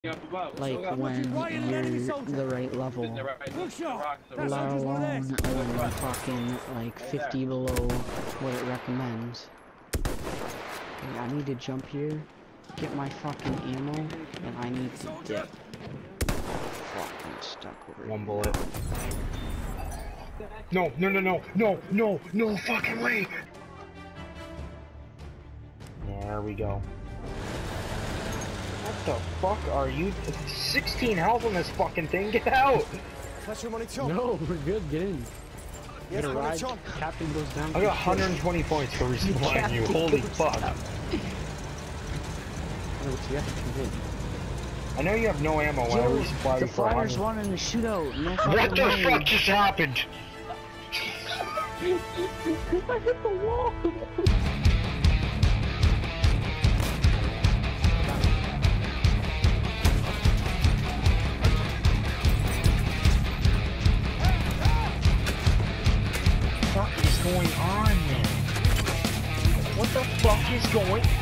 like when you're the right level, let alone when fucking like 50 below what it recommends. Hey, I need to jump here, get my fucking ammo, and I need to dip. Fucking stuck over One bullet. No, no, no, no, no, no, no fucking way! There we go. What the fuck are you? 16 health on this fucking thing, get out! That's your money, Tom. No, we're good, get in. Get a ride. Captain goes down. I got 120 points for respawning you, holy fuck. I know you have no ammo when I resupply you the for 100. flyers won in the shootout, no fucking What the way. fuck just happened? I hit the wall! What the fuck is going on, man? What the fuck is going